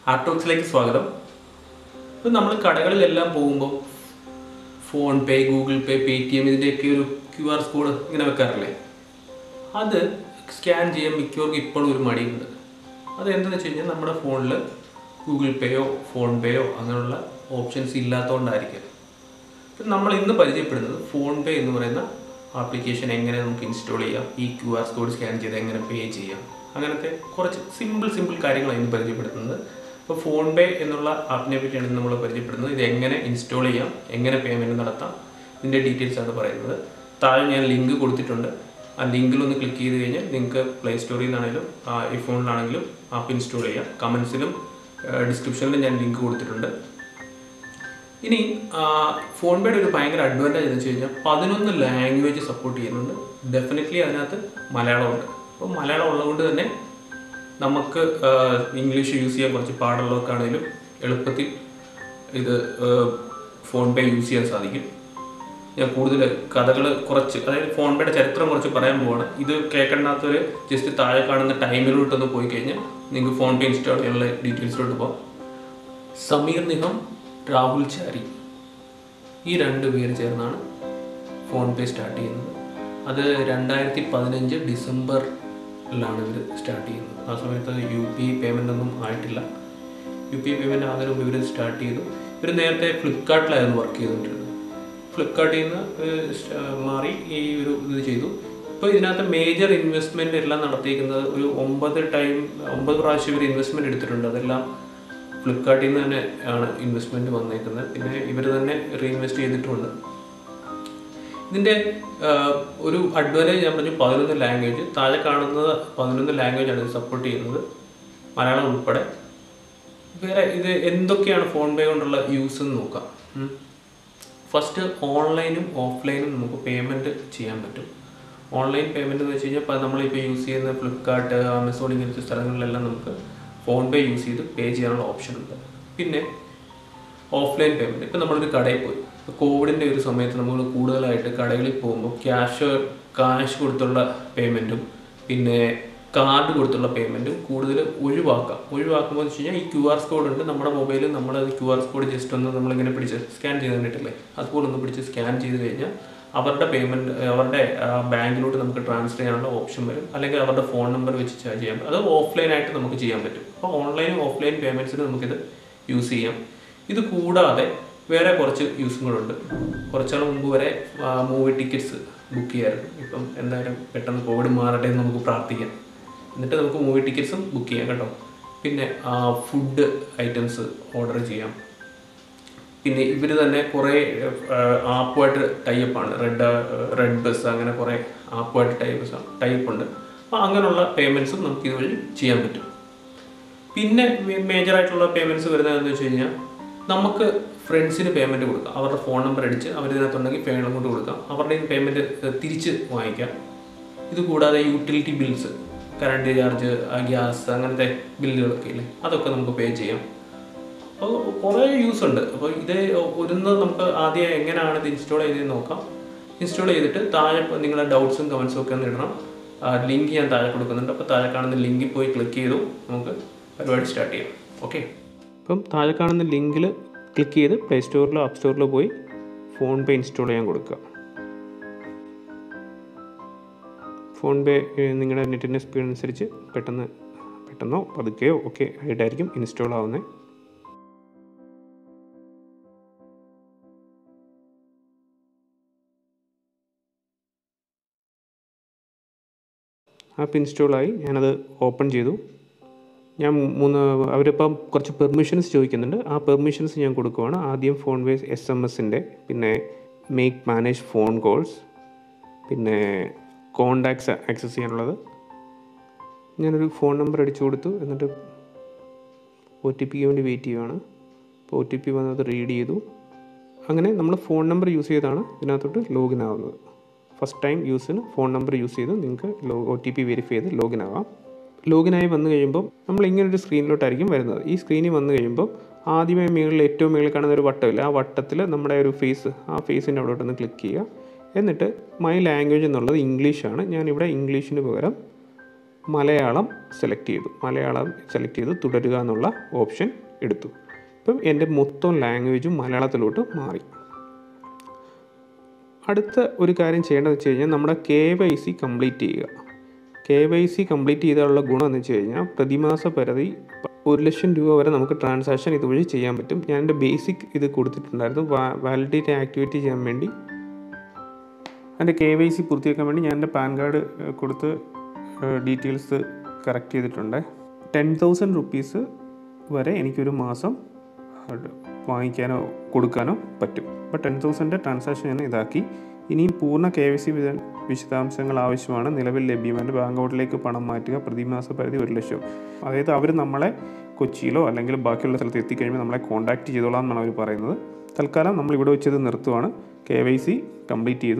ആർട്ടോക്സിലേക്ക് സ്വാഗതം. ഇപ്പോൾ നമ്മൾ കടകളിലെല്ലാം പോകുമ്പോൾ PhonePe, Google Pay, Paytm ഇതിൻ്റെയൊക്കെ ഒരു QR കോഡ് ഇങ്ങനെ വെക്കാറില്ലേ? അത് സ്കാൻ ചെയ്യാൻ മിക്കവർക്കും ഇപ്പോഴും ഒരു മടിയുണ്ട്. അത് എന്താണെന്ന് വെച്ച് കഴിഞ്ഞാൽ നമ്മുടെ ഫോണിൽ ഗൂഗിൾ പേയോ ഫോൺ പേയോ അങ്ങനെയുള്ള ഓപ്ഷൻസ് ഇല്ലാത്തതുകൊണ്ടായിരിക്കും. ഇപ്പം നമ്മൾ ഇന്ന് പരിചയപ്പെടുന്നത് ഫോൺ പേ എന്ന് പറയുന്ന ആപ്ലിക്കേഷൻ എങ്ങനെ നമുക്ക് ഇൻസ്റ്റാൾ ചെയ്യാം, ഈ QR കോഡ് സ്കാൻ ചെയ്ത് എങ്ങനെ പേ ചെയ്യാം, അങ്ങനത്തെ കുറച്ച് സിമ്പിൾ കാര്യങ്ങളാണ് ഇന്ന് പരിചയപ്പെടുത്തുന്നത്. അപ്പോൾ ഫോൺ പേ എന്നുള്ള ആപ്പിനെ പറ്റിയാണ് നമ്മൾ പരിചയപ്പെടുന്നത്. ഇത് എങ്ങനെ ഇൻസ്റ്റാൾ ചെയ്യാം, എങ്ങനെ പേയ്മെൻറ്റ് നടത്താം, ഇതിൻ്റെ ഡീറ്റെയിൽസാണ് പറയുന്നത്. താഴെ ഞാൻ ലിങ്ക് കൊടുത്തിട്ടുണ്ട്. ആ ലിങ്കിലൊന്ന് ക്ലിക്ക് ചെയ്ത് കഴിഞ്ഞാൽ നിങ്ങൾക്ക് പ്ലേ സ്റ്റോറിൽ നിന്നാണെങ്കിലും ഐഫോണിലാണെങ്കിലും ആപ്പ് ഇൻസ്റ്റാൾ ചെയ്യാം. കമൻസിലും ഡിസ്ക്രിപ്ഷനിലും ഞാൻ ലിങ്ക് കൊടുത്തിട്ടുണ്ട്. ഇനി ഫോൺ പേയുടെ ഒരു ഭയങ്കര അഡ്വാൻറ്റേജ് എന്ന് വെച്ച് കഴിഞ്ഞാൽ 11 ലാംഗ്വേജ് സപ്പോർട്ട് ചെയ്യുന്നുണ്ട്. ഡെഫിനറ്റ്ലി അതിനകത്ത് മലയാളമുണ്ട്. അപ്പോൾ മലയാളം ഉള്ളതുകൊണ്ട് തന്നെ നമുക്ക് ഇംഗ്ലീഷ് യൂസ് ചെയ്യാൻ കുറച്ച് പാടുള്ളവർക്കാണെങ്കിലും എളുപ്പത്തിൽ ഇത് ഫോൺ പേ യൂസ് ചെയ്യാൻ സാധിക്കും. ഞാൻ കൂടുതൽ കഥകൾ കുറച്ച്, അതായത് ഫോൺ പേയുടെ ചരിത്രം കുറച്ച് പറയാൻ പോവാണ്. ഇത് കേൾക്കേണ്ടാത്തവർ ജസ്റ്റ് താഴെ കാണുന്ന ടൈമിലോട്ടൊന്ന് പോയി കഴിഞ്ഞാൽ നിങ്ങൾക്ക് ഫോൺ പേ ഇൻസ്റ്റാൾ ചെയ്യാനുള്ള ഡീറ്റെയിൽസിലോട്ട് പോകാം. സമീർ നിഗം, രാഹുൽ ചാരി, ഈ 2 പേര് ചേർന്നാണ് ഫോൺ പേ സ്റ്റാർട്ട് ചെയ്യുന്നത്. അത് 2015 ഡിസംബറിലാണ് ഇവർ സ്റ്റാർട്ട് ചെയ്യുന്നത്. ആ സമയത്ത് UPI പേയ്മെൻ്റ് ഒന്നും ആയിട്ടില്ല. UPI പേയ്മെൻ്റ് ആകുന്നതിന് മുമ്പ് ഇവർ സ്റ്റാർട്ട് ചെയ്തു. ഇവർ നേരത്തെ ഫ്ലിപ്കാർട്ടിലായിരുന്നു വർക്ക് ചെയ്തുകൊണ്ടിരുന്നത്. ഫ്ലിപ്കാർട്ടിൽ നിന്ന് മാറി ഈ ഒരു ഇത് ചെയ്തു. ഇപ്പോൾ ഇതിനകത്ത് മേജർ ഇൻവെസ്റ്റ്മെൻറ്റ് എല്ലാം നടത്തിയിരിക്കുന്നത് ഒരു 9 പ്രാവശ്യം ഇവർ ഇൻവെസ്റ്റ്മെൻറ്റ് എടുത്തിട്ടുണ്ട്. അതെല്ലാം ഫ്ലിപ്കാർട്ടിൽ നിന്ന് തന്നെ ആണ് ഇൻവെസ്റ്റ്മെൻറ്റ് വന്നേക്കുന്നത്. പിന്നെ ഇവർ തന്നെ റീഇൻവെസ്റ്റ് ചെയ്തിട്ടുമുണ്ട്. ഇതിൻ്റെ ഒരു അഡ്വാൻറ്റേജ് ഞാൻ പറഞ്ഞു 11 ലാംഗ്വേജ്. താഴെ കാണുന്നത് 11 ലാംഗ്വേജാണ് ഇത് സപ്പോർട്ട് ചെയ്യുന്നത്, മലയാളം ഉൾപ്പെടെ. വേറെ ഇത് എന്തൊക്കെയാണ് ഫോൺ പേ കൊണ്ടുള്ള യൂസ് എന്ന് നോക്കാം. ഫസ്റ്റ്, ഓൺലൈനും ഓഫ്ലൈനും നമുക്ക് പേയ്മെൻറ്റ് ചെയ്യാൻ പറ്റും. ഓൺലൈൻ പേയ്മെൻറ്റ് എന്ന് വെച്ച് കഴിഞ്ഞാൽ ഇപ്പോൾ നമ്മളിപ്പോൾ യൂസ് ചെയ്യുന്ന ഫ്ലിപ്കാർട്ട്, ആമസോൺ ഇങ്ങനത്തെ സ്ഥലങ്ങളിലെല്ലാം നമുക്ക് ഫോൺ പേ യൂസ് ചെയ്ത് പേ ചെയ്യാനുള്ള ഓപ്ഷൻ ഉണ്ട്. പിന്നെ ഓഫ്ലൈൻ പേയ്മെൻറ്റ്, ഇപ്പോൾ നമ്മളൊരു കടയിൽ പോയി, കോവിഡിൻ്റെ ഒരു സമയത്ത് നമ്മൾ കൂടുതലായിട്ട് കടകളിൽ പോകുമ്പോൾ ക്യാഷ് കൊടുത്തുള്ള പേയ്മെൻറ്റും പിന്നെ കാർഡ് കൊടുത്തുള്ള പേയ്മെൻറ്റും കൂടുതൽ ഒഴിവാക്കുമ്പോൾ എന്ന് വെച്ച് കഴിഞ്ഞാൽ ഈ QR കോഡ് ഉണ്ട് നമ്മുടെ മൊബൈലിൽ. നമ്മൾ QR കോഡ് ജസ്റ്റ് ഒന്ന് നമ്മളിങ്ങനെ പിടിച്ച് സ്കാൻ ചെയ്ത് കണ്ടിട്ടില്ലേ, അതുപോലെ ഒന്ന് പിടിച്ച് സ്കാൻ ചെയ്ത് കഴിഞ്ഞാൽ അവരുടെ പേയ്മെൻറ്റ് അവരുടെ ബാങ്കിലോട്ട് നമുക്ക് ട്രാൻസ്ഫർ ചെയ്യാനുള്ള ഓപ്ഷൻ വരും. അല്ലെങ്കിൽ അവരുടെ ഫോൺ നമ്പർ വെച്ച് ചാർജ് ചെയ്യാം. അത് ഓഫ്ലൈനായിട്ട് നമുക്ക് ചെയ്യാൻ പറ്റും. അപ്പോൾ ഓൺലൈനും ഓഫ്ലൈൻ പേയ്മെൻറ്റ്സിന് നമുക്കിത് യൂസ് ചെയ്യാം. ഇത് കൂടാതെ വേറെ കുറച്ച് യൂസും കൂടെ ഉണ്ട്. കുറച്ചാൾ മുമ്പ് വരെ മൂവി ടിക്കറ്റ്സ് ബുക്ക് ചെയ്യാറുണ്ട്. ഇപ്പം എന്തായാലും പെട്ടെന്ന് കോവിഡ് മാറട്ടെ എന്ന് നമുക്ക് പ്രാർത്ഥിക്കാം. എന്നിട്ട് നമുക്ക് മൂവി ടിക്കറ്റ്സും ബുക്ക് ചെയ്യാം കേട്ടോ. പിന്നെ ഫുഡ് ഐറ്റംസ് ഓർഡർ ചെയ്യാം. പിന്നെ ഇവർ തന്നെ കുറേ ആപ്പുമായിട്ട് ടൈപ്പാണ്. റെഡ് ബസ്, അങ്ങനെ കുറേ ആപ്പുമായിട്ട് ടൈപ്പ് ഉണ്ട്. അപ്പോൾ അങ്ങനെയുള്ള പേയ്മെൻറ്റ്സും നമുക്ക് ഇതുവഴി ചെയ്യാൻ പറ്റും. പിന്നെ മേജറായിട്ടുള്ള പേയ്മെൻറ്റ്സ് വരുന്നതെന്ന് വെച്ച് കഴിഞ്ഞാൽ നമുക്ക് ഫ്രണ്ട്സിന് പേയ്മെൻറ്റ് കൊടുക്കാം. അവരുടെ ഫോൺ നമ്പർ അടിച്ച് അവരിതിനകത്തുണ്ടെങ്കിൽ പേയ്മെൻറ്റ് കൊണ്ട് കൊടുക്കാം. അവരുടെ പേയ്മെൻറ്റ് തിരിച്ച് വാങ്ങിക്കാം. ഇത് കൂടാതെ utility bills, current charge, gas, അങ്ങനത്തെ ബില്ലുകളൊക്കെ ഇല്ലേ, അതൊക്കെ നമുക്ക് പേ ചെയ്യാം. അപ്പോൾ കുറേ യൂസ് ഉണ്ട്. അപ്പോൾ ഇത് നമുക്ക് ആദ്യം എങ്ങനെയാണ് ഇത് ഇൻസ്റ്റാൾ ചെയ്തതെന്ന് നോക്കാം. ഇൻസ്റ്റാൾ ചെയ്തിട്ട് താഴെ നിങ്ങളുടെ ഡൗട്ട്സും കമൻസും ഒക്കെ ഒന്ന് ഇടണം. ലിങ്ക് ഞാൻ താഴെ കൊടുക്കുന്നുണ്ട്. അപ്പോൾ താഴെ കാണുന്ന ലിങ്കിൽ പോയി ക്ലിക്ക് ചെയ്തു നമുക്ക് പരിപാടി സ്റ്റാർട്ട് ചെയ്യാം. ഓക്കെ, അപ്പം താഴെ കാണുന്ന ലിങ്കിൽ ക്ലിക്ക് ചെയ്ത് പ്ലേ സ്റ്റോറിലോ ആപ്പ് സ്റ്റോറിലോ പോയി ഫോൺ പേ ഇൻസ്റ്റാൾ ചെയ്യാൻ കൊടുക്കുക. ഫോൺ പേ നിങ്ങളുടെ നെറ്റിൻ്റെ സ്പീഡ് അനുസരിച്ച് പെട്ടെന്നോ പതുക്കെയോ ഒക്കെ ആയിട്ടായിരിക്കും ഇൻസ്റ്റാൾ ആവുന്നത്. ആപ്പ് ഇൻസ്റ്റാളായി. ഞാനത് ഓപ്പൺ ചെയ്തു. അവരിപ്പം കുറച്ച് പെർമിഷൻസ് ചോദിക്കുന്നുണ്ട്. ആ പെർമിഷൻസ് ഞാൻ കൊടുക്കുവാണ്. ആദ്യം ഫോൺ പേ SMS-ൻ്റെ, പിന്നെ മാനേജ് ഫോൺ കോൾസ്, പിന്നെ കോണ്ടാക്ട്സ് ആക്സസ് ചെയ്യാനുള്ളത്. ഞാനൊരു ഫോൺ നമ്പർ അടിച്ചു കൊടുത്തു. എന്നിട്ട് OTP വേണ്ടി വെയിറ്റ് ചെയ്യുകയാണ്. അപ്പോൾ OTP വന്നത് റീഡ് ചെയ്തു. അങ്ങനെ നമ്മൾ ഫോൺ നമ്പർ യൂസ് ചെയ്താണ് ഇതിനകത്തോട്ട് ലോഗിൻ ആവുന്നത്. ഫസ്റ്റ് ടൈം യൂസിന് ഫോൺ നമ്പർ യൂസ് ചെയ്ത് നിങ്ങൾക്ക് OTP വെരിഫൈ ചെയ്ത് ലോഗിൻ ആവാം. ലോഗിനായി വന്നു കഴിയുമ്പോൾ നമ്മൾ ഇങ്ങനൊരു സ്ക്രീനിലോട്ടായിരിക്കും വരുന്നത്. ഈ സ്ക്രീനിൽ വന്നു കഴിയുമ്പോൾ ആദ്യമേ ഏറ്റവും മുകളിൽ കാണുന്ന ഒരു വട്ടമില്ല, ആ വട്ടത്തിൽ നമ്മുടെ ഒരു ഫേസ്, ആ ഫേസിൻ്റെ അവിടോട്ടൊന്ന് ക്ലിക്ക് ചെയ്യുക. എന്നിട്ട് മൈ ലാംഗ്വേജ് എന്നുള്ളത് ഇംഗ്ലീഷാണ്. ഞാനിവിടെ ഇംഗ്ലീഷിന് പകരം മലയാളം സെലക്ട് ചെയ്തു തുടരുക എന്നുള്ള ഓപ്ഷൻ എടുത്തു. ഇപ്പം എൻ്റെ മൊത്തം ലാംഗ്വേജും മലയാളത്തിലോട്ട് മാറി. അടുത്ത ഒരു കാര്യം ചെയ്യേണ്ടതെന്ന് വെച്ച് കഴിഞ്ഞാൽ നമ്മുടെ KYC കംപ്ലീറ്റ് ചെയ്യുക. KYC കംപ്ലീറ്റ് ചെയ്താലുള്ള ഗുണം എന്ന് വെച്ച് കഴിഞ്ഞാൽ പ്രതിമാസ പരിധി 1,00,000 രൂപ വരെ നമുക്ക് ട്രാൻസാക്ഷൻ ഇതുവഴി ചെയ്യാൻ പറ്റും. ഞാൻ എൻ്റെ ബേസിക് ഇത് കൊടുത്തിട്ടുണ്ടായിരുന്നു. വാലിഡിറ്റി ആക്ടിവേറ്റ് ചെയ്യാൻ വേണ്ടി എൻ്റെ KYC പൂർത്തിയാക്കാൻ വേണ്ടി ഞാൻ എൻ്റെ പാൻ കാർഡ് കൊടുത്ത് ഡീറ്റെയിൽസ് കറക്റ്റ് ചെയ്തിട്ടുണ്ട്. 10,000 റുപ്പീസ് വരെ എനിക്കൊരു മാസം വാങ്ങിക്കാനോ കൊടുക്കാനോ പറ്റും. അപ്പോൾ 10,000 ട്രാൻസാക്ഷൻ ഞാൻ ഇതാക്കി. ഇനിയും പൂർണ്ണ KYC വിശദാംശങ്ങൾ ആവശ്യമാണ്. നിലവിൽ ലഭ്യമാണ്. ബാങ്ക് അക്കൗണ്ടിലേക്ക് പണം മാറ്റുക. പ്രതിമാസ പരിധി 1,00,000. അതായത് അവർ നമ്മളെ കൊച്ചിയിലോ അല്ലെങ്കിൽ ബാക്കിയുള്ള സ്ഥലത്ത് എത്തിക്കഴിയുമ്പോൾ നമ്മളെ കോൺടാക്റ്റ് ചെയ്തോളാം എന്നാണ് അവർ പറയുന്നത്. തൽക്കാലം നമ്മളിവിടെ വെച്ചത് നിർത്തുവാണ്. KYC കംപ്ലീറ്റ് ചെയ്തു.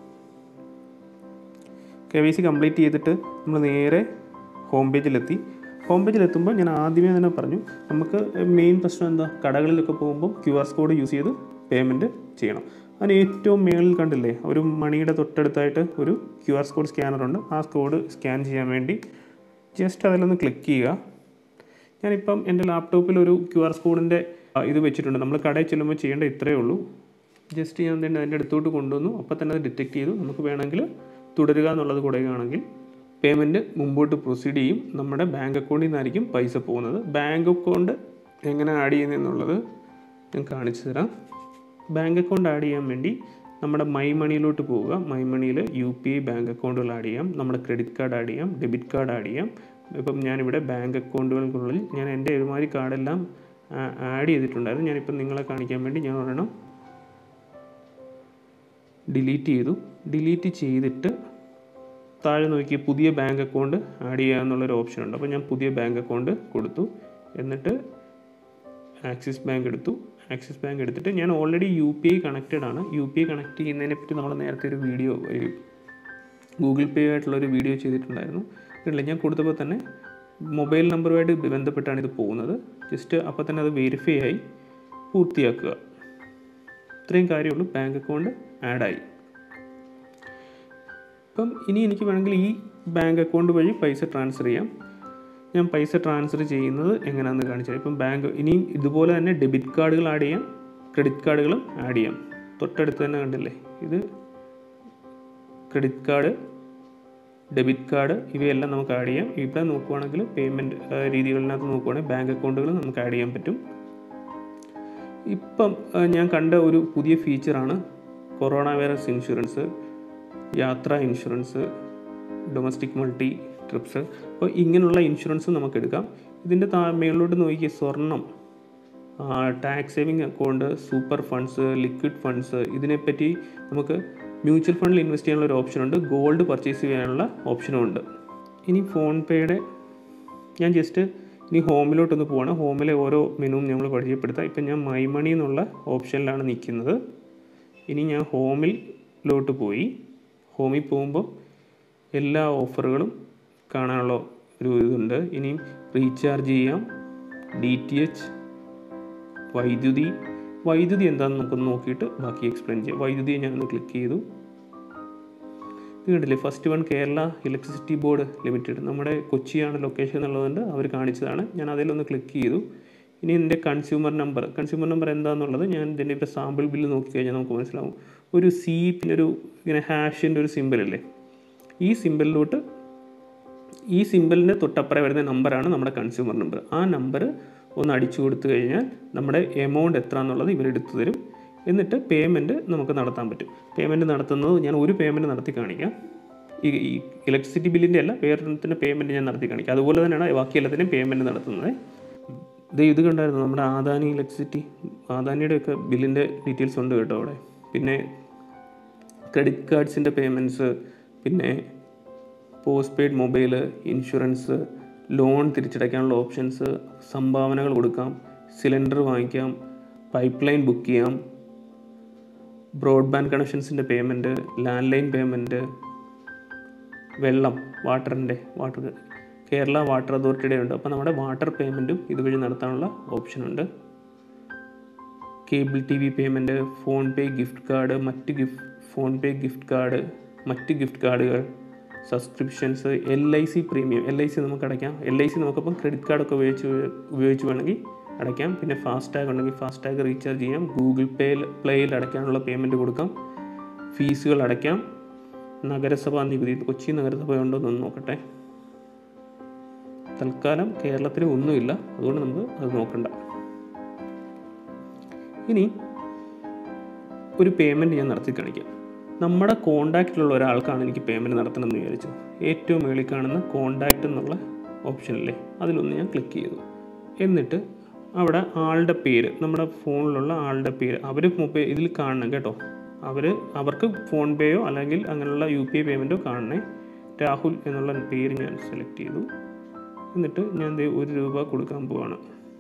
KYC കംപ്ലീറ്റ് ചെയ്തിട്ട് നമ്മൾ നേരെ ഹോം പേജിലെത്തി. ഹോം പേജിലെത്തുമ്പോൾ ഞാൻ ആദ്യമേ തന്നെ പറഞ്ഞു, നമുക്ക് മെയിൻ പ്രശ്നം എന്താ, കടകളിലൊക്കെ പോകുമ്പോൾ QR കോഡ് യൂസ് ചെയ്ത് പേയ്മെൻറ്റ് ചെയ്യണം. അതിന് ഏറ്റവും മേളിൽ കണ്ടില്ലേ, ഒരു മണിയുടെ തൊട്ടടുത്തായിട്ട് ഒരു QR കോഡ് സ്കാനറുണ്ട്. ആ കോഡ് സ്കാൻ ചെയ്യാൻ വേണ്ടി ജസ്റ്റ് അതിലൊന്ന് ക്ലിക്ക് ചെയ്യുക. ഞാനിപ്പം എൻ്റെ ലാപ്ടോപ്പിൽ ഒരു QR കോഡിൻ്റെ ഇത് വെച്ചിട്ടുണ്ട്. നമ്മൾ കടയിൽ ചെല്ലുമ്പോൾ ചെയ്യേണ്ട ഇത്രയേ ഉള്ളൂ. ജസ്റ്റ് ഞാൻ തന്നെ അതിൻ്റെ അടുത്തോട്ട് കൊണ്ടുവന്നു. അപ്പോൾ തന്നെ അത് ഡിറ്റക്റ്റ് ചെയ്തു. നമുക്ക് വേണമെങ്കിൽ തുടരുക എന്നുള്ളത് കൊടുക്കുകയാണെങ്കിൽ പേയ്മെൻറ്റ് മുമ്പോട്ട് പ്രൊസീഡ് ചെയ്യും. നമ്മുടെ ബാങ്ക് അക്കൗണ്ടിൽ നിന്നായിരിക്കും പൈസ പോകുന്നത്. ബാങ്ക് അക്കൗണ്ട് എങ്ങനെ ആഡ് ചെയ്യുന്നതെന്നുള്ളത് ഞാൻ കാണിച്ചു തരാം. ബാങ്ക് അക്കൗണ്ട് ആഡ് ചെയ്യാൻ വേണ്ടി നമ്മുടെ മൈ മണിയിലോട്ട് പോവുക. മൈ മണിയിൽ UPI ബാങ്ക് അക്കൗണ്ടുകൾ ആഡ് ചെയ്യാം. നമ്മുടെ ക്രെഡിറ്റ് കാർഡ് ആഡ് ചെയ്യാം, ഡെബിറ്റ് കാർഡ് ആഡ് ചെയ്യാം. ഇപ്പം ഞാനിവിടെ ബാങ്ക് അക്കൗണ്ടുകൾക്കുള്ളിൽ ഞാൻ എൻ്റെ ഒരുമാതിരി കാർഡെല്ലാം ആഡ് ചെയ്തിട്ടുണ്ടായിരുന്നു. ഞാനിപ്പം നിങ്ങളെ കാണിക്കാൻ വേണ്ടി ഞാൻ ഒരെണ്ണം ഡിലീറ്റ് ചെയ്തു. ഡിലീറ്റ് ചെയ്തിട്ട് താഴെ നോക്കി പുതിയ ബാങ്ക് അക്കൗണ്ട് ആഡ് ചെയ്യുക എന്നുള്ളൊരു ഓപ്ഷൻ ഉണ്ട്. അപ്പോൾ ഞാൻ പുതിയ ബാങ്ക് അക്കൗണ്ട് കൊടുത്തു. എന്നിട്ട് ആക്സിസ് ബാങ്ക് എടുത്തു. ആക്സിസ് ബാങ്ക് എടുത്തിട്ട് ഞാൻ ഓൾറെഡി UPI കണക്റ്റഡ് ആണ്. UPI കണക്ട് ചെയ്യുന്നതിനെ പറ്റി നമ്മൾ നേരത്തെ ഒരു വീഡിയോ, ഒരു ഗൂഗിൾ പേ ആയിട്ടുള്ളൊരു വീഡിയോ ചെയ്തിട്ടുണ്ടായിരുന്നു. ഇല്ല, ഞാൻ കൊടുത്തപ്പോൾ തന്നെ മൊബൈൽ നമ്പറുമായിട്ട് ബന്ധപ്പെട്ടാണ് ഇത് പോകുന്നത്. ജസ്റ്റ് അപ്പോൾ തന്നെ അത് വെരിഫൈ ആയി പൂർത്തിയാക്കുക. ഇത്രയും കാര്യമുള്ളൂ. ബാങ്ക് അക്കൗണ്ട് ആഡായി. ഇപ്പം ഇനി എനിക്ക് വേണമെങ്കിൽ ഈ ബാങ്ക് അക്കൗണ്ട് വഴി പൈസ ട്രാൻസ്ഫർ ചെയ്യാം. ഞാൻ പൈസ ട്രാൻസ്ഫർ ചെയ്യുന്നത് എങ്ങനെയാണെന്ന് കാണിച്ചാൽ, ഇപ്പം ഇനിയും ഇതുപോലെ തന്നെ ഡെബിറ്റ് കാർഡുകൾ ആഡ് ചെയ്യാം, ക്രെഡിറ്റ് കാർഡുകളും ആഡ് ചെയ്യാം. തൊട്ടടുത്ത് തന്നെ കണ്ടില്ലേ, ഇത് ക്രെഡിറ്റ് കാർഡ്, ഡെബിറ്റ് കാർഡ്, ഇവയെല്ലാം നമുക്ക് ആഡ് ചെയ്യാം. ഇവിടെ നോക്കുവാണെങ്കിൽ പേയ്മെൻറ്റ് രീതികളിനകത്ത് നോക്കുവാണെങ്കിൽ ബാങ്ക് അക്കൗണ്ടുകൾ നമുക്ക് ആഡ് ചെയ്യാൻ പറ്റും. ഇപ്പം ഞാൻ കണ്ട ഒരു പുതിയ ഫീച്ചറാണ് കൊറോണ വൈറസ് ഇൻഷുറൻസ്, യാത്രാ ഇൻഷുറൻസ്, ഡൊമസ്റ്റിക് മൾട്ടി ട്രിപ്സ്. അപ്പോൾ ഇങ്ങനെയുള്ള ഇൻഷുറൻസ് നമുക്ക് എടുക്കാം. ഇതിൻ്റെ മേളിലോട്ട് നോക്കിയ സ്വർണം, tax saving account, super funds, liquid funds, ഇതിനെപ്പറ്റി നമുക്ക് മ്യൂച്വൽ ഫണ്ടിൽ ഇൻവെസ്റ്റ് ചെയ്യാനുള്ള ഒരു ഓപ്ഷനുണ്ട്. ഗോൾഡ് പർച്ചേസ് ചെയ്യാനുള്ള ഓപ്ഷനും ഉണ്ട്. ഇനി ഫോൺ പേയുടെ ഞാൻ ജസ്റ്റ് ഇനി ഹോമിലോട്ടൊന്ന് പോവാണ്. ഹോമിലെ ഓരോ മെനുവും നമ്മൾ പരിചയപ്പെടുത്താം. ഇപ്പം ഞാൻ മൈ മണി എന്നുള്ള ഓപ്ഷനിലാണ് നിൽക്കുന്നത്. ഇനി ഞാൻ ഹോമിലോട്ട് പോയി. ഹോമിൽ പോകുമ്പോൾ എല്ലാ ഓഫറുകളും കാണാനുള്ള ഒരു ഇതുണ്ട്. ഇനിയും റീചാർജ് ചെയ്യാം, DTH, വൈദ്യുതി എന്താണെന്ന് നമുക്കൊന്ന് നോക്കിയിട്ട് ബാക്കി എക്സ്പ്ലെയിൻ ചെയ്യാം. വൈദ്യുതിയെ ഞാനൊന്ന് ക്ലിക്ക് ചെയ്തു. ഇത് കണ്ടില്ലേ, first one Kerala electricity board limited. നമ്മുടെ കൊച്ചിയാണ് ലൊക്കേഷൻ എന്നുള്ളതുകൊണ്ട് അവർ കാണിച്ചതാണ്. ഞാൻ അതിലൊന്ന് ക്ലിക്ക് ചെയ്തു. ഇനി എൻ്റെ കൺസ്യൂമർ നമ്പർ എന്താണെന്നുള്ളത് ഞാൻ ഇതിൻ്റെ ഇപ്പോൾ സാമ്പിൾ ബില്ല് നോക്കിക്കഴിഞ്ഞാൽ നമുക്ക് മനസ്സിലാവും. ഒരു C പിന്നെ ഒരു ഇങ്ങനെ ഹാഷിൻ്റെ ഒരു സിമ്പിളല്ലേ, ഈ സിമ്പിളിലോട്ട്, ഈ സിമ്പിളിൻ്റെ തൊട്ടപ്പുറം വരുന്ന നമ്പറാണ് നമ്മുടെ കൺസ്യൂമർ നമ്പർ. ആ നമ്പർ ഒന്ന് അടിച്ചു കൊടുത്തു കഴിഞ്ഞാൽ നമ്മുടെ എമൗണ്ട് എത്ര എന്നുള്ളത് ഇവരെടുത്തു തരും. എന്നിട്ട് പേയ്മെൻറ്റ് നമുക്ക് നടത്താൻ പറ്റും. പേയ്മെൻറ്റ് നടത്തുന്നത് ഞാൻ ഒരു പേയ്മെൻറ്റ് നടത്തി കാണിക്കാം. ഈ ഇലക്ട്രിസിറ്റി ബില്ലിൻ്റെ അല്ല, വേറൊരുത്തിൻ്റെ പേയ്മെൻറ്റ് ഞാൻ നടത്തി കാണിക്കാം. അതുപോലെ തന്നെയാണ് ബാക്കി എല്ലാത്തിനും പേയ്മെൻറ്റ് നടത്തുന്നത്. ഇത് കണ്ടായിരുന്നു നമ്മുടെ അദാനി ഇലക്ട്രിസിറ്റി, അദാനിയുടെയൊക്കെ ബില്ലിൻ്റെ ഡീറ്റെയിൽസ് ഉണ്ട് കേട്ടോ അവിടെ. പിന്നെ ക്രെഡിറ്റ് കാർഡ്സിൻ്റെ പേയ്മെൻറ്റ്സ്, പിന്നെ post paid mobile, insurance, loan തിരിച്ചടയ്ക്കാനുള്ള ഓപ്ഷൻസ്, സംഭാവനകൾ കൊടുക്കാം, സിലിണ്ടർ വാങ്ങിക്കാം, പൈപ്പ് ലൈൻ ബുക്ക് ചെയ്യാം, ബ്രോഡ്ബാൻഡ് കണക്ഷൻസിൻ്റെ പേയ്മെൻറ്റ്, ലാൻഡ് ലൈൻ പേയ്മെൻറ്റ്, വെള്ളം, വാട്ടർ കേരള വാട്ടർ അതോറിറ്റിയുടെ ഉണ്ട്. അപ്പോൾ നമ്മുടെ വാട്ടർ പേയ്മെൻറ്റും ഇതുവഴി നടത്താനുള്ള ഓപ്ഷനുണ്ട്. Cable TV payment, PhonePe gift card, മറ്റ് ഗിഫ്റ്റ് കാർഡുകൾ, സബ്സ്ക്രിപ്ഷൻസ്, LIC പ്രീമിയം, LIC നമുക്ക് അടയ്ക്കാം. LIC നമുക്കിപ്പം ക്രെഡിറ്റ് കാർഡൊക്കെ ഉപയോഗിച്ച് വേണമെങ്കിൽ അടയ്ക്കാം. പിന്നെ ഫാസ്ടാഗ് ഉണ്ടെങ്കിൽ ഫാസ്ടാഗ് റീചാർജ് ചെയ്യാം. ഗൂഗിൾ പ്ലേയിൽ അടയ്ക്കാനുള്ള പേയ്മെൻറ്റ് കൊടുക്കാം. ഫീസുകൾ അടയ്ക്കാം. നഗരസഭാ നികുതി, കൊച്ചി നഗരസഭ ഉണ്ടോ എന്നൊന്ന് നോക്കട്ടെ. തൽക്കാലം കേരളത്തിൽ ഒന്നുമില്ല, അതുകൊണ്ട് നമുക്ക് അത് നോക്കണ്ട. ഇനി ഒരു പേയ്മെൻറ്റ് ഞാൻ നടത്തി കാണിക്കാം. നമ്മുടെ കോണ്ടാക്റ്റിലുള്ള ഒരാൾക്കാണ് എനിക്ക് പേയ്മെൻറ്റ് നടത്തണമെന്ന് വിചാരിച്ചു. ഏറ്റവും മുകളിൽ കാണുന്ന കോണ്ടാക്റ്റ് എന്നുള്ള ഓപ്ഷനില്ലേ, അതിലൊന്ന് ഞാൻ ക്ലിക്ക് ചെയ്തു. എന്നിട്ട് അവിടെ ആളുടെ പേര്, നമ്മുടെ ഫോണിലുള്ള ആളുടെ പേര് അവർ ഇതിൽ കാണണം കേട്ടോ. അവർക്ക് ഫോൺ പേയോ അല്ലെങ്കിൽ അങ്ങനെയുള്ള UPI പേയ്മെൻറ്റോ കാണണേ. രാഹുൽ എന്നുള്ള പേര് ഞാൻ സെലക്ട് ചെയ്തു. എന്നിട്ട് ഞാൻ ₹1 കൊടുക്കാൻ പോവാണ്.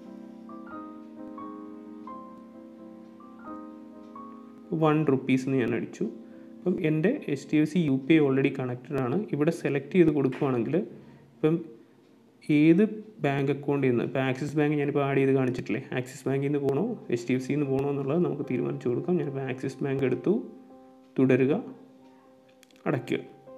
₹1 ഞാൻ അടിച്ചു. അപ്പം എൻ്റെ HDFC UPI ഓൾറെഡി കണക്റ്റഡ് ആണ്. ഇവിടെ സെലക്ട് ചെയ്ത് കൊടുക്കുകയാണെങ്കിൽ ഇപ്പം ഏത് ബാങ്ക് അക്കൗണ്ടിൽ നിന്ന്, ഇപ്പോൾ ആക്സിസ് ബാങ്ക് ഞാനിപ്പോൾ ആഡ് ചെയ്ത് കാണിച്ചിട്ടില്ലേ, ആക്സിസ് ബാങ്കിൽ നിന്ന് പോകണോ HDFCയിൽ നിന്ന് പോകണോ എന്നുള്ളത് നമുക്ക് തീരുമാനിച്ച് കൊടുക്കാം. ഞാനിപ്പോൾ ആക്സിസ് ബാങ്ക് എടുത്തു. തുടരുക, അടയ്ക്കുക.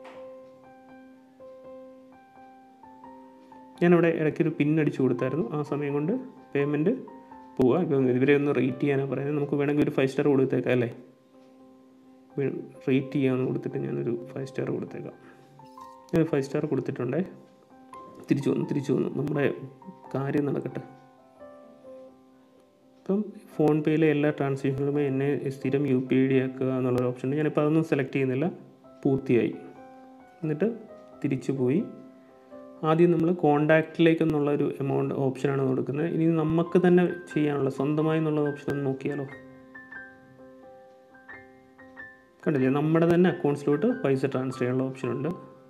ഞാനവിടെ ഇടയ്ക്കൊരു പിൻ അടിച്ചു കൊടുത്തായിരുന്നു. ആ സമയം കൊണ്ട് പേയ്മെൻറ്റ് പോവുക. ഇപ്പം ഇവരെ ഒന്ന് റേറ്റ് ചെയ്യാനാണ് പറയുന്നത്. നമുക്ക് വേണമെങ്കിൽ ഒരു 5 സ്റ്റാർ കൊടുത്തേക്കാം അല്ലേ. റേറ്റ് ചെയ്യാമെന്ന് കൊടുത്തിട്ട് ഞാനൊരു 5 സ്റ്റാർ കൊടുത്തേക്കാം. ഞാൻ 5 സ്റ്റാർ കൊടുത്തിട്ടുണ്ടേ. തിരിച്ചു വന്നു. നമ്മുടെ കാര്യം നടക്കട്ടെ. ഇപ്പം ഫോൺ പേയിലെ എല്ലാ ട്രാൻസാക്ഷനുകളുമേ എന്നെ സ്ഥിരം UPI ID ആക്കുക എന്നുള്ളൊരു ഓപ്ഷൻ ഉണ്ട്. ഞാനിപ്പോൾ അതൊന്നും സെലക്ട് ചെയ്യുന്നില്ല. പൂർത്തിയായി. എന്നിട്ട് തിരിച്ചു പോയി. ആദ്യം നമ്മൾ കോണ്ടാക്റ്റിലേക്കെന്നുള്ളൊരു എമൗണ്ട് ഓപ്ഷനാണ് കൊടുക്കുന്നത്. ഇനി നമുക്ക് തന്നെ ചെയ്യാനുള്ള സ്വന്തമായി എന്നുള്ള ഓപ്ഷൻ ഒന്ന് നോക്കിയാലോ. കണ്ടില്ലേ, നമ്മുടെ തന്നെ അക്കൗണ്ട്സിലോട്ട് പൈസ ട്രാൻസ്ഫർ ചെയ്യാനുള്ള ഓപ്ഷനുണ്ട്.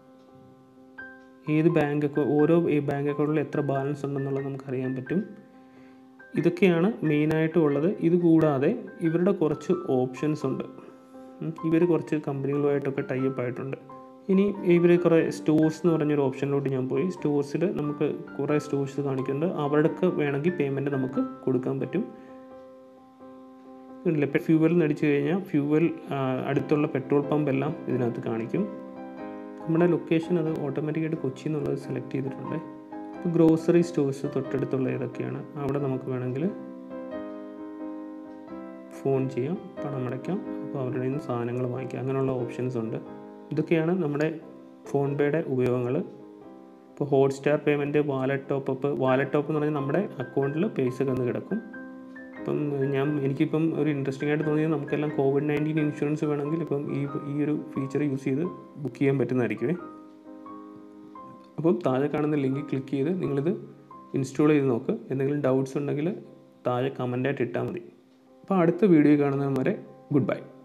ഏത് ഓരോ ബാങ്ക് അക്കൗണ്ടിൽ എത്ര ബാലൻസ് ഉണ്ടെന്നുള്ളത് നമുക്കറിയാൻ പറ്റും. ഇതൊക്കെയാണ് മെയിനായിട്ടും ഉള്ളത്. ഇത് കൂടാതെ ഇവരുടെ കുറച്ച് ഓപ്ഷൻസ് ഉണ്ട്. ഇവർ കുറച്ച് കമ്പനികളുമായിട്ടൊക്കെ ടൈപ്പ് ആയിട്ടുണ്ട്. ഇനി ഇവർ കുറേ സ്റ്റോഴ്സ് എന്ന് പറഞ്ഞൊരു ഓപ്ഷനിലോട്ട് ഞാൻ പോയി. സ്റ്റോഴ്സിൽ നമുക്ക് കുറേ സ്റ്റോഴ്സ് കാണിക്കുന്നുണ്ട്. അവർക്ക് വേണമെങ്കിൽ പേയ്മെൻറ്റ് നമുക്ക് കൊടുക്കാൻ പറ്റും. ഇല്ല, ഫ്യൂവൽ അടിച്ചു കഴിഞ്ഞാൽ അടുത്തുള്ള പെട്രോൾ പമ്പ് എല്ലാം ഇതിനകത്ത് കാണിക്കും. നമ്മുടെ ലൊക്കേഷൻ അത് ഓട്ടോമാറ്റിക്കായിട്ട് കൊച്ചി എന്നുള്ളത് സെലക്ട് ചെയ്തിട്ടുണ്ട്. ഇപ്പോൾ ഗ്രോസറി സ്റ്റോഴ്സ് തൊട്ടടുത്തുള്ള ഏതൊക്കെയാണ്, അവിടെ നമുക്ക് വേണമെങ്കിൽ ഫോൺ ചെയ്യാം, പണം അടയ്ക്കാം. അപ്പോൾ അവരുടെ നിന്ന് സാധനങ്ങൾ വാങ്ങിക്കാം. അങ്ങനെയുള്ള ഓപ്ഷൻസ് ഉണ്ട്. ഇതൊക്കെയാണ് നമ്മുടെ ഫോൺ പേയുടെ ഉപയോഗങ്ങൾ. ഇപ്പോൾ ഹോട്ട്സ്റ്റാർ പേയ്മെൻറ്റ്, വാലറ്റ് ടോപ്പ് എന്ന് പറഞ്ഞാൽ നമ്മുടെ അക്കൗണ്ടിൽ പൈസ വന്ന് കിടക്കും. ഇപ്പം എനിക്കിപ്പം ഒരു ഇൻട്രസ്റ്റിംഗ് ആയിട്ട് തോന്നിയത്, നമുക്കെല്ലാം COVID-19 ഇൻഷുറൻസ് വേണമെങ്കിൽ ഇപ്പം ഈ ഒരു ഫീച്ചർ യൂസ് ചെയ്ത് ബുക്ക് ചെയ്യാൻ പറ്റുന്നതായിരിക്കുമേ. അപ്പം താഴെ കാണുന്ന ലിങ്കിൽ ക്ലിക്ക് ചെയ്ത് നിങ്ങളിത് ഇൻസ്റ്റാൾ ചെയ്ത് നോക്ക്. എന്തെങ്കിലും ഡൗട്ട്സ് ഉണ്ടെങ്കിൽ താഴെ കമൻറ്റായിട്ട് ഇട്ടാൽ മതി. അപ്പോൾ അടുത്ത വീഡിയോ കാണുന്നവരെ ഗുഡ് ബൈ.